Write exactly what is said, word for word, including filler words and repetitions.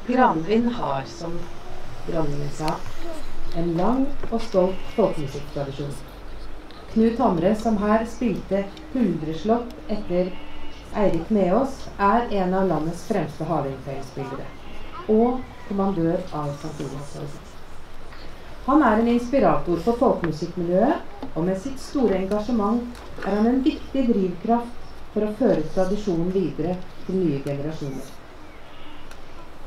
Granvin har, som dronningen sa, en lang og stolt folkemusikktradisjon. Knut Hamre, som her spilte Huldreslott etter Eirik Meås, er en av landets fremste hardingfeilspillere, og kommandør av Sankt Olavs. Han er en inspirator for folkemusikkmiljøet, og med sitt store engasjement er han en viktig drivkraft for å føre tradisjonen videre til nye generasjoner.